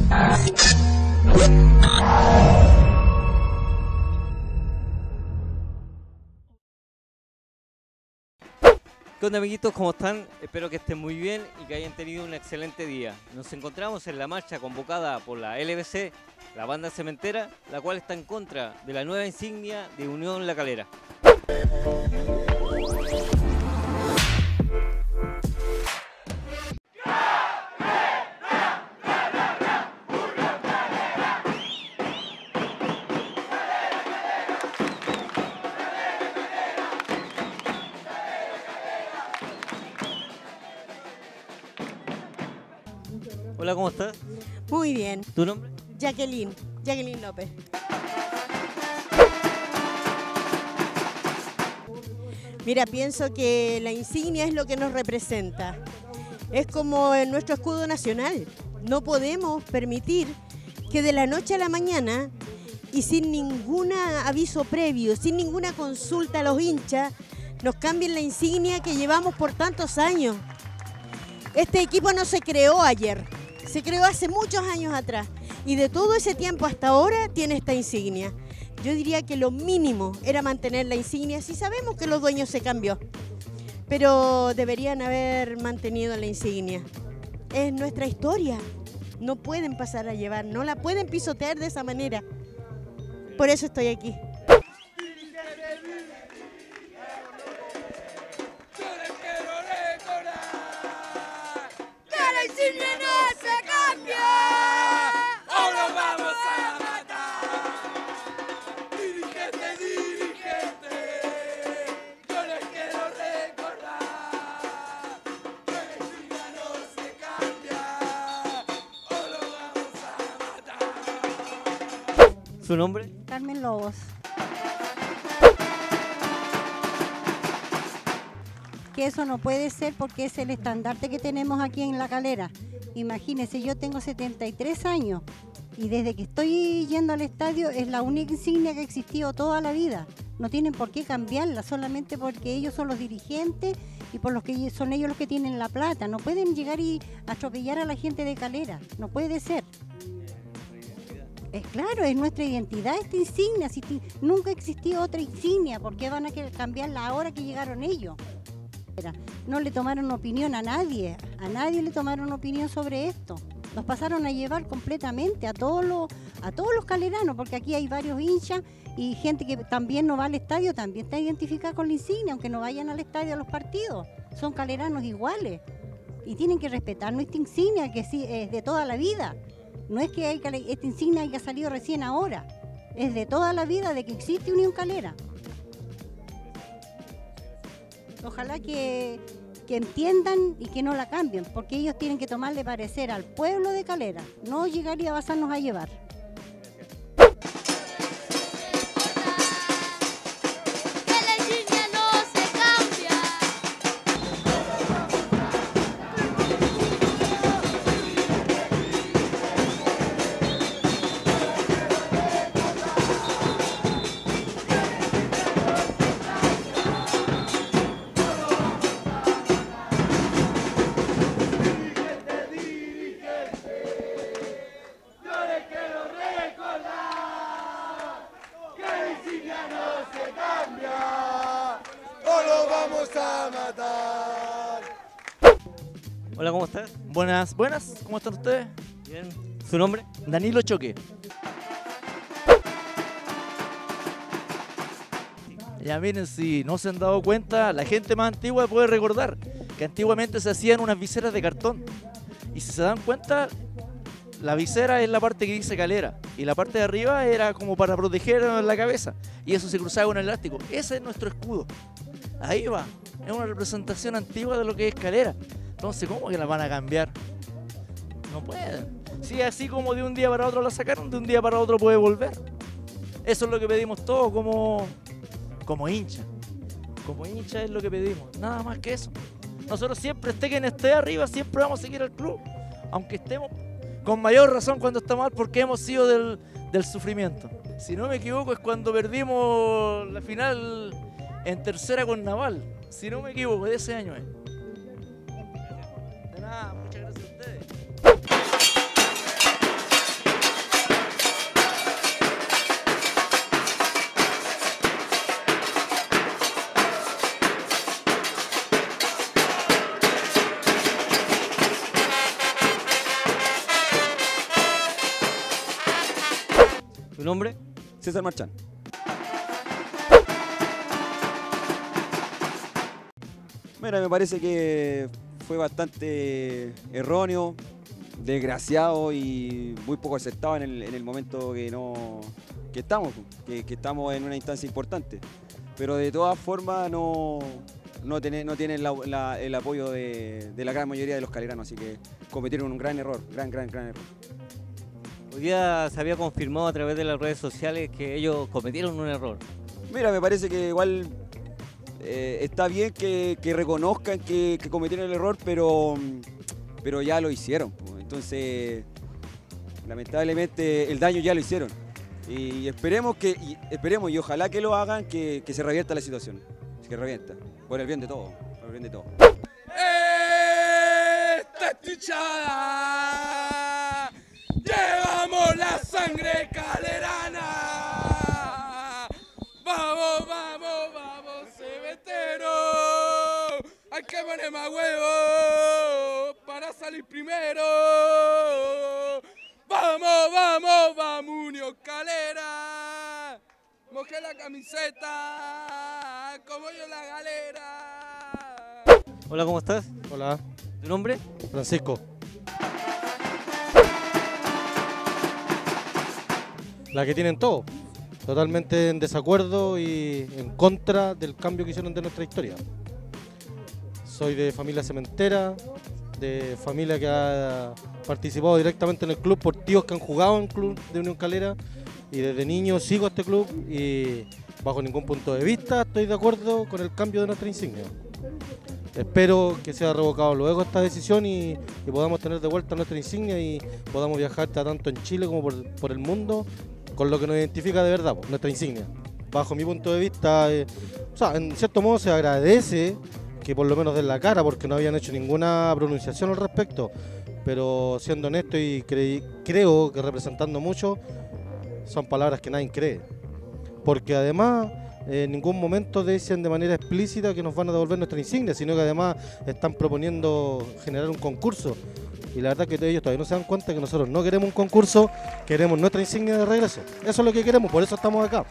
¿Qué onda, amiguitos? ¿Cómo están? Espero que estén muy bien y que hayan tenido un excelente día. Nos encontramos en la marcha convocada por la LBC, la banda cementera, la cual está en contra de la nueva insignia de Unión La Calera. Hola, ¿cómo estás? Muy bien. ¿Tu nombre? Jacqueline López. Mira, pienso que la insignia es lo que nos representa. Es como en nuestro escudo nacional. No podemos permitir que de la noche a la mañana y sin ningún aviso previo, sin ninguna consulta a los hinchas, nos cambien la insignia que llevamos por tantos años. Este equipo no se creó ayer. Se creó hace muchos años atrás y de todo ese tiempo hasta ahora tiene esta insignia. Yo diría que lo mínimo era mantener la insignia, si sabemos que los dueños se cambió, pero deberían haber mantenido la insignia. Es nuestra historia, no pueden pasar a llevar, no la pueden pisotear de esa manera. Por eso estoy aquí. ¿Su nombre? Carmen Lobos. Que eso no puede ser porque es el estandarte que tenemos aquí en La Calera. Imagínense, yo tengo 73 años y desde que estoy yendo al estadio es la única insignia que ha existido toda la vida. No tienen por qué cambiarla, solamente porque ellos son los dirigentes y por los que son ellos los que tienen la plata. No pueden llegar y atropellar a la gente de Calera, no puede ser. Claro, es nuestra identidad esta insignia, si nunca existió otra insignia, ¿por qué van a cambiarla ahora que llegaron ellos? No le tomaron opinión a nadie le tomaron opinión sobre esto. Nos pasaron a llevar completamente a todos los caleranos, porque aquí hay varios hinchas y gente que también no va al estadio, también está identificada con la insignia, aunque no vayan al estadio a los partidos. Son caleranos iguales y tienen que respetar nuestra insignia, que sí, es de toda la vida. No es que esta insignia haya salido recién ahora, es de toda la vida de que existe Unión Calera. Ojalá que entiendan y que no la cambien, porque ellos tienen que tomarle parecer al pueblo de Calera, no llegar y a pasarnos a llevar. Hola, ¿cómo estás? Buenas, ¿cómo están ustedes? Bien. ¿Su nombre? Danilo Choque. Ya miren, si no se han dado cuenta, la gente más antigua puede recordar que antiguamente se hacían unas viseras de cartón. Y si se dan cuenta, la visera es la parte que dice Calera y la parte de arriba era como para proteger la cabeza y eso se cruzaba con el elástico. Ese es nuestro escudo. Ahí va, es una representación antigua de lo que es Calera. Entonces, ¿cómo que la van a cambiar? No pueden. Si así como de un día para otro la sacaron, de un día para otro puede volver. Eso es lo que pedimos todos como hincha. Como hincha es lo que pedimos, nada más que eso. Nosotros siempre, esté quien esté arriba, siempre vamos a seguir al club. Aunque estemos con mayor razón cuando está mal, porque hemos sido del sufrimiento. Si no me equivoco, es cuando perdimos la final en tercera con Naval. Si no me equivoco, de ese año es. De nada, muchas gracias a ustedes. ¿Tu nombre? César Marchán. Mira, me parece que fue bastante erróneo, desgraciado y muy poco acertado en el momento que estamos, que estamos en una instancia importante. Pero de todas formas no tienen el apoyo de la gran mayoría de los caleranos, así que cometieron un gran error, gran error. Hoy día se había confirmado a través de las redes sociales que ellos cometieron un error. Mira, me parece que igual está bien que reconozcan que cometieron el error, pero ya lo hicieron. Entonces, lamentablemente el daño ya lo hicieron. Y esperemos y ojalá que lo hagan, que se revierta la situación. Que revienta, por el bien de todos, por el bien de todos. Esta hinchada, llevamos la sangre calerana. Vamos, vamos, vamos, cementero. Hay que poner más huevos para salir primero. Vamos, vamos, vamos, Unión Calera. Mojé la camiseta, como yo la galera. Hola, ¿cómo estás? Hola, ¿Tu nombre? Francisco. La que tienen todo, totalmente en desacuerdo y en contra del cambio que hicieron de nuestra historia. Soy de familia cementera, de familia que ha participado directamente en el club por tíos que han jugado en el club de Unión Calera. Y desde niño sigo este club y bajo ningún punto de vista estoy de acuerdo con el cambio de nuestra insignia. Espero que sea revocado luego esta decisión y podamos tener de vuelta nuestra insignia y podamos viajar tanto en Chile como por el mundo con lo que nos identifica de verdad, nuestra insignia. Bajo mi punto de vista, en cierto modo se agradece que por lo menos den la cara porque no habían hecho ninguna pronunciación al respecto, pero siendo honesto y creo que representando mucho, son palabras que nadie cree, porque además en ningún momento dicen de manera explícita que nos van a devolver nuestra insignia, sino que además están proponiendo generar un concurso, y la verdad que ellos todavía no se dan cuenta que nosotros no queremos un concurso, queremos nuestra insignia de regreso. Eso es lo que queremos, por eso estamos acá.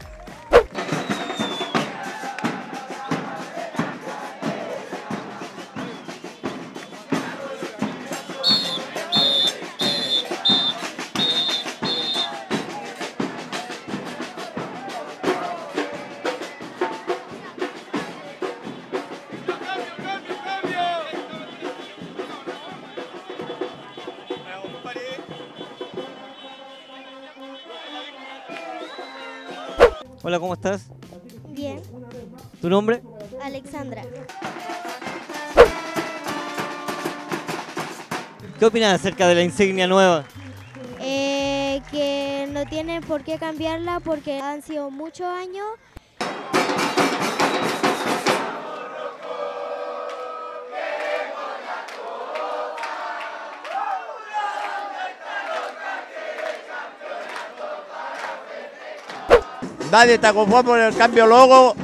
Hola, ¿cómo estás? Bien, ¿Tu nombre? Alexandra. ¿Qué opinas acerca de la insignia nueva? Que no tienen por qué cambiarla porque han sido muchos años. Nadie está conforme con el cambio logo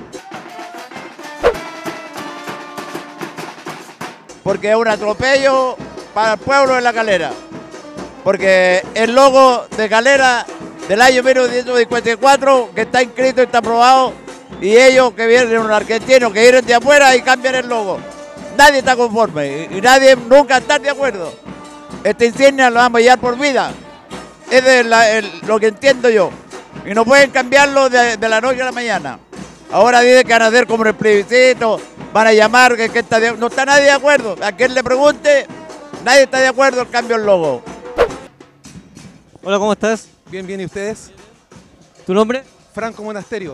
porque es un atropello para el pueblo de La Calera, porque el logo de Calera del año 1954 que está inscrito y está aprobado, y ellos que vienen, un argentino que vienen de afuera y cambian el logo. Nadie está conforme y nadie nunca está de acuerdo. Esta insignia la vamos a llevar por vida, es lo que entiendo yo. Y no pueden cambiarlo de la noche a la mañana. Ahora dicen que van a hacer como el plebiscito, van a llamar, no está nadie de acuerdo. A quien le pregunte, nadie está de acuerdo el cambio del logo. Hola, ¿cómo estás? Bien, bien, ¿y ustedes? ¿Tu nombre? Franco Monasterio.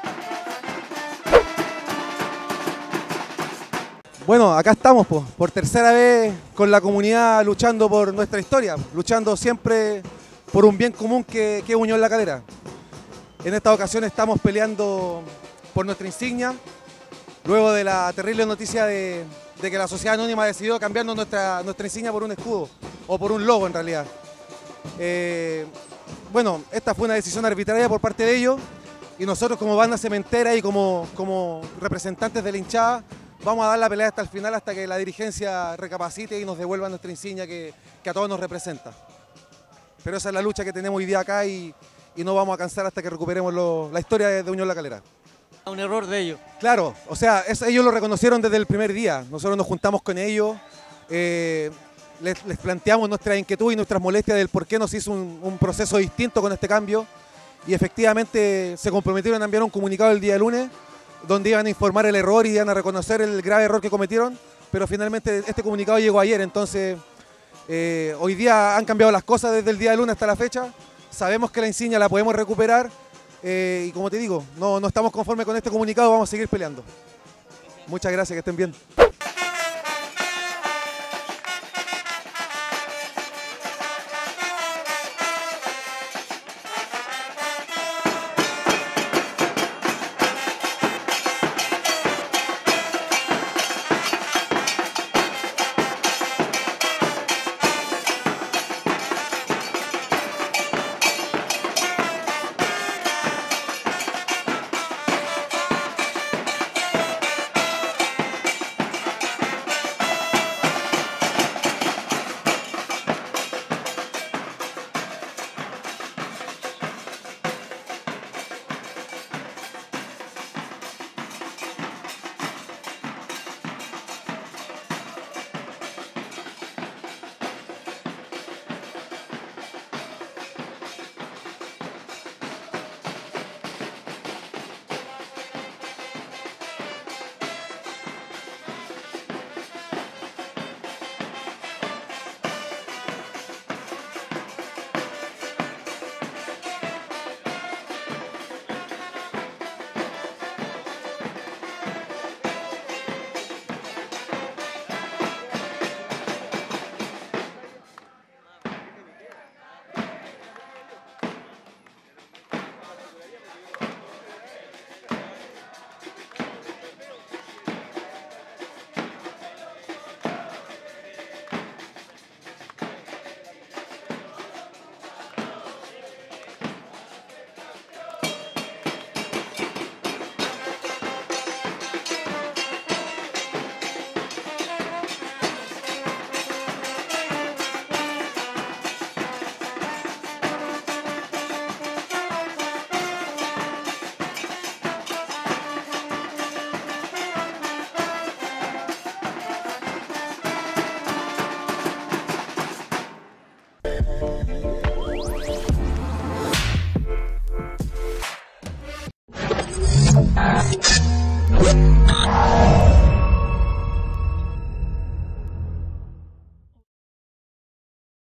Bueno, acá estamos por tercera vez con la comunidad luchando por nuestra historia, luchando siempre por un bien común que es Unión La Calera. En esta ocasión estamos peleando por nuestra insignia, luego de la terrible noticia de que la sociedad anónima decidió cambiarnos nuestra insignia por un escudo, o por un logo en realidad. Bueno, esta fue una decisión arbitraria por parte de ellos, y nosotros como banda cementera y como representantes de la hinchada, vamos a dar la pelea hasta el final, hasta que la dirigencia recapacite y nos devuelva nuestra insignia que a todos nos representa. Pero esa es la lucha que tenemos hoy día acá y y no vamos a cansar hasta que recuperemos la historia de Unión La Calera. Un error de ellos. Claro, o sea, ellos lo reconocieron desde el primer día. Nosotros nos juntamos con ellos, les planteamos nuestra inquietud y nuestras molestias del por qué nos hizo un proceso distinto con este cambio, y efectivamente se comprometieron a enviar un comunicado el día lunes donde iban a informar el error y iban a reconocer el grave error que cometieron, pero finalmente este comunicado llegó ayer. Entonces hoy día han cambiado las cosas desde el día lunes hasta la fecha. Sabemos que la insignia la podemos recuperar, y como te digo, no estamos conformes con este comunicado, vamos a seguir peleando. Muchas gracias, que estén bien. Ah.